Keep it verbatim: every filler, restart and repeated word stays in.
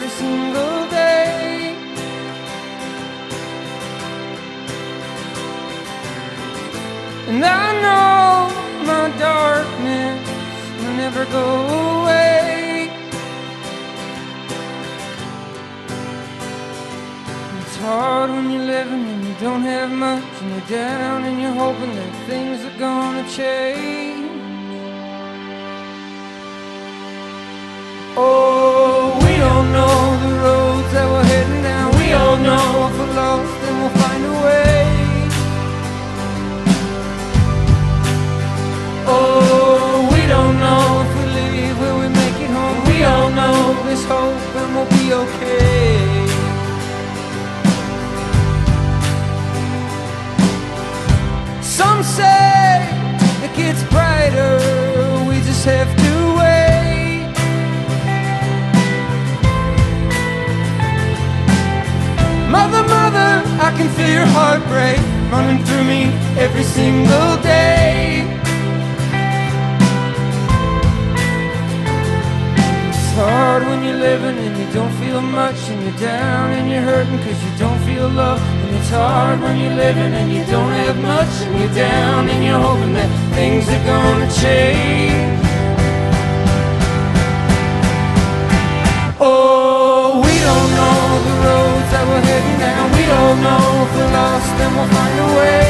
every single day. And I know my darkness will never go away. It's hard when you're living and you don't have much, and you're down and you're hoping that things are gonna change. Oh, we don't know the roads that we're heading down. We all know if we're lost, then we'll find a way. Oh, we don't know if we leave, will we make it home. We all know there's hope and we'll be okay. Some say it gets brighter, we just have to wait. Mother, mother, I can feel your heartbreak running through me every single day. It's hard when you're living and you don't feel much, and you're down and you're hurting cause you don't feel love. And it's hard when you're living and you don't have much, and you're down and you're hoping that things are gonna change. Oh, we don't know the roads that we're heading down. We don't know if we're lost, then we'll find a way.